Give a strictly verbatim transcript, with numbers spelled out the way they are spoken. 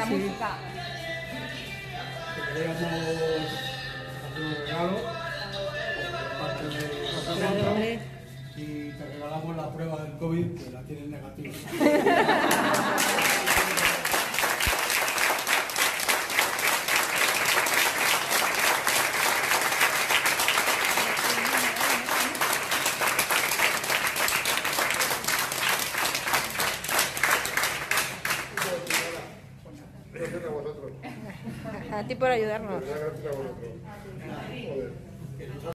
la sí. música. Queríamos hacer un regalo por parte de los Jugadores. y te regalamos la prueba del COVID, que la tienes negativa. Gracias a vosotros. A ti por ayudarnos. Gracias a vosotros. Joder.